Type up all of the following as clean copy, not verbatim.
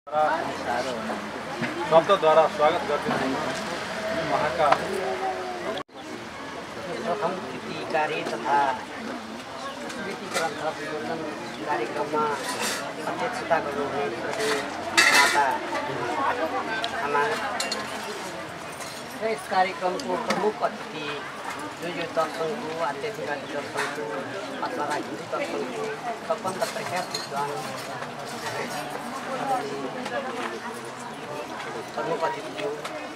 शब्दद्वारा स्वागत गर्दै उहाँका प्रथम कृतिकारी तथा स्मृति ग्रन्थ विमोचन कार्यक्रममा अध्यक्षता गर्नुहुने माता आमा र यस कार्यक्रमको प्रमुख अतिथि जो यो दर्शनको आध्यात्मिक दर्शनको अथवा राजनीतिक दर्शनको सबभन्दा प्रख्यात विद्वान प्रमुख अतिथि थियो।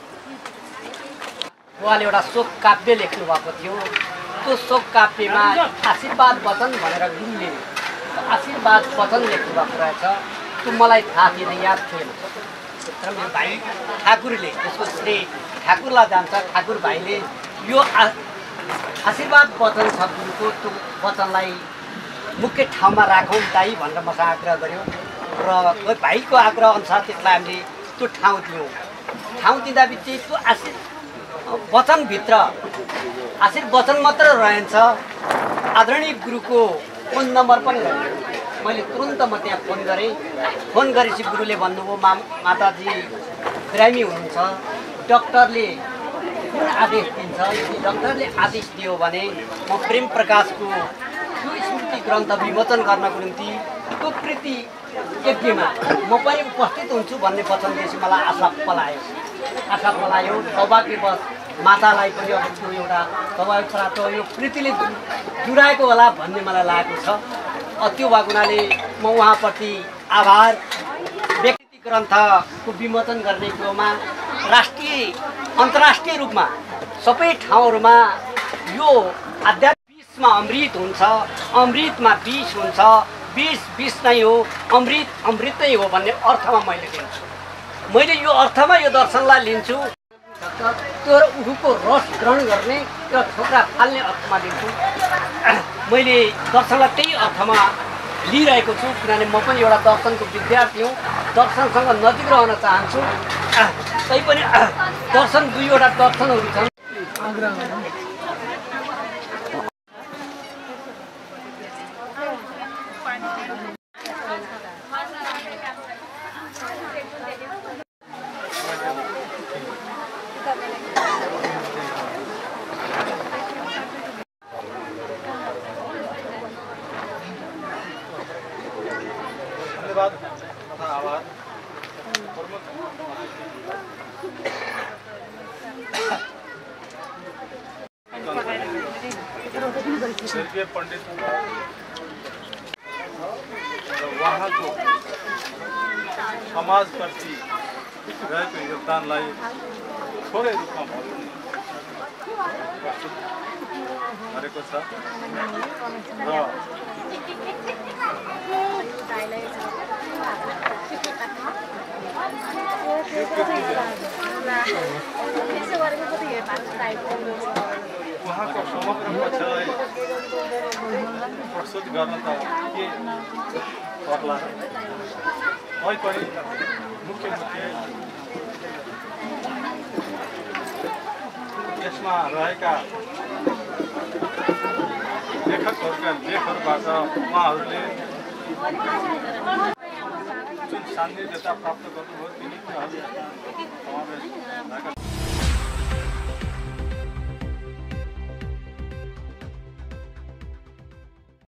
उहाँले एउटा शोक काव्य लेख्नु भएको थियो। त्यो शोक काव्यमा आशीर्वाद वचन भनेर गुरुले आशीर्वाद वचन लेख्नु भएको रहेछ। त्यो मलाई थाहा थिएन, याद थिएन। तर मेरो भाइ ठाकुरले त्यसको श्रेय ठाकुरलाई जान्छ। ठाकुर भाइले यो आशीर्वाद वचन छ गुरुको, त्यो वचनलाई मुख्य ठाउँमा राखौँ दाइ भनेर मसँग आग्रह गर्यो र भाइको आग्रह अनुसार त्यसलाई हामीले त्यो ठाउँ दियौँ। ठाउँ दिँदा बित्तिकै त्यो वचनभित्र आशीर्वचन मात्र रहन्छ। आदरणीय गुरुको फोन नम्बर पनि रहेछ। मैले तुरन्त त्यहाँ फोन गरेँ। फोन गरेपछि गुरुले भन्नुभयो, माताजी बिरामी हुनुहुन्छ, डक्टरले कुन आदेश दिन्छ, यदि डक्टरले आदेश दियो भने म प्रेम प्रकाशको त्यो स्मृति ग्रन्थ विमोचन गर्नको निम्ति त्यो कृति यज्ञमा म पनि उपस्थित हुन्छु भन्ने वचन दिएपछि मलाई आशा पलायो। सौभाग्यवश मातालाई पनि अब त्यो एउटा सौभाग्य प्राप्त यो कृतिले जुडाएको होला भन्ने मलाई लागेको छ। त्यो भएको हुनाले म उहाँप्रति आभार व्यक्ति ग्रन्थको विमोचन गर्ने कुरोमा राष्ट्रिय अन्तर्राष्ट्रिय रूपमा सबै ठाउँहरूमा यो आध्यात्मिक विषमा अमृत हुन्छ, अमृतमा विष हुन्छ, विष नै हो, अमृत नै हो भन्ने अर्थमा मैले लिन्छु। मैले यो अर्थमा यो दर्शनलाई लिन्छु। त्यो उखुको रस ग्रहण गर्ने र छोक्रा फाल्ने अर्थमा लिन्छु। मैले दर्शनलाई त्यही अर्थमा लिइरहेको छु, किनभने म पनि एउटा दर्शनको विद्यार्थी हुँ, दर्शनसँग नजिक रहन चाहन्छु। तैपनि दर्शन दुईवटा दर्शनहरू छन्। धन्यवाद तथा आभार। स्वर्गीय पण्डित उहाँको समाजप्रति रहेको योगदानलाई थोरै रूपमा प्रस्तुत गरेको छ र उहाँको समग्र पक्षलाई प्रस्तुत गर्न त के पर्ला। तैपनि मुख्य यसमा रहेका लेखकहरूका लेखहरूबाट उहाँहरूले जुन सान्निध्यता प्राप्त गर्नुभयो तिनीहरू समावेश